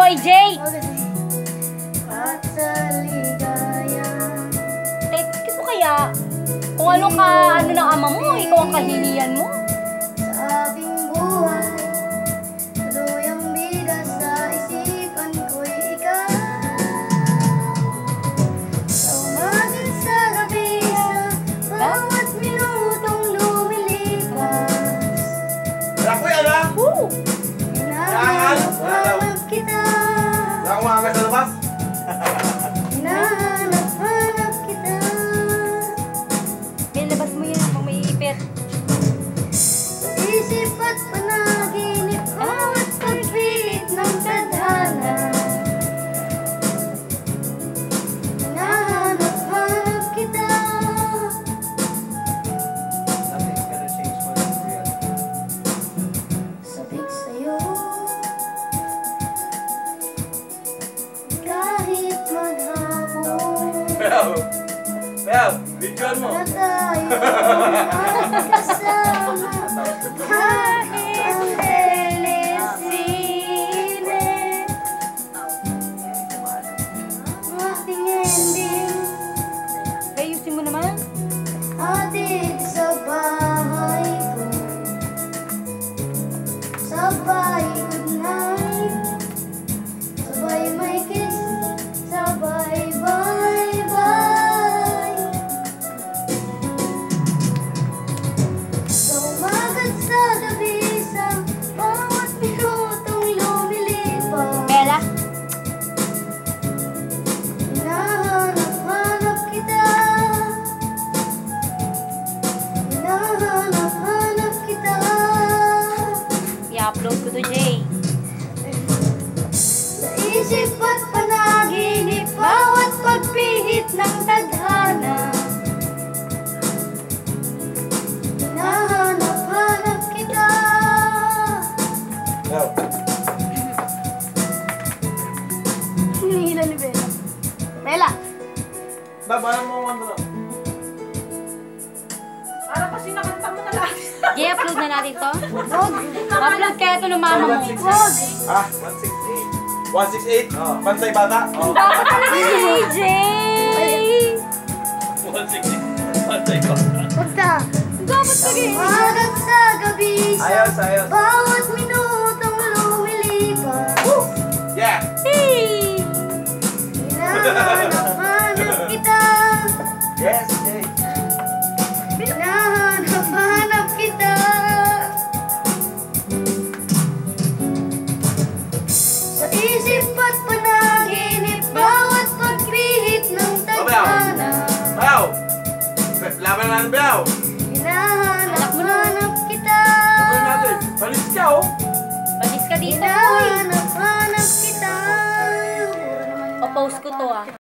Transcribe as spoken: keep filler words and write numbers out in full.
Boy Jay! At sa ligaya. Tekit mo kaya? Kung ano ka, ano ng ama mo, ikaw ang kahihiyan mo. Sa aking buhay, tuluyang bida sa isipan ko'y ikaw. Sa umaga sa gabi, sa bawat minutong lumilipas. Wala ko yan, ha? Woo! Hinahanap-hanap kita. Wala ko mga sa labas. Hinahanap-hanap kita. Pinalabas mo yan kung may ipit. Sa isip at panaginip, bawat pagpilit ng tadhana. Hinahanap-hanap kita. Nothing's gonna change for us, real. Sabik sa'yo, kahit maghapon Well, well, videoan mo. na tayo magkasama. Kahit telesine, ang ating ending Ayusin mo naman. hatid sa bahay ko. Sabay good night, sabay may kiss, sabay bye bye. Sa umaga't sa gabi, sa bawat minutong lumilipas. Bella? Hinahanap-hanap kita. Hinahanap-hanap kita. I-upload ko to Jay. Sa isip at panaginip, bawat pagpihit ng tadhana. Hinahanap-hanap kita. Well, Hinihila ni Bella. Bella! babalan mo ang ano. Parang kasi nakanta mo na lahat. Jay, upload na natin to. Wag! Upload kaya to ng mama mo. Wag! Ah, one six eight. one six eight? Oh. Bantay bata? Oh. Dapat talaga si Jay! one six eight. Bantay bata. Wag na! Dapat Sa talaga. umagat sa gabi, sa Ayos, ayos. bawat minutong lumilipas. Yeah. Hey! Hinahanap-hanap kita. Yes, Jay. Hinahanap-hanap kita. Sa isip at panaginip, bawat pagpihit ng tadhana. Bayaw! Laban na ng bayaw! Hinahanap-hanap kita. Gawin natin. Balis ka, oh! Balis ka dito, boy. Hinahanap-hanap kita. Papost ko to ah.